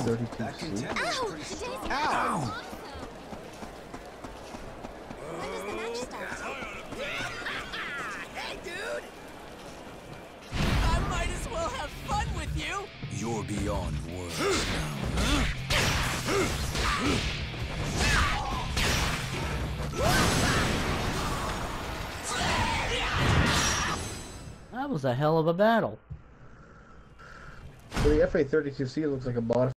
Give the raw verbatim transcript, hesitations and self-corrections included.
thirty-two C. Ow! Today's Ow! When does the match start? Hey, dude! I might as well have fun with you! You're beyond words now. That was a hell of a battle. So the F A thirty-two C looks like a modified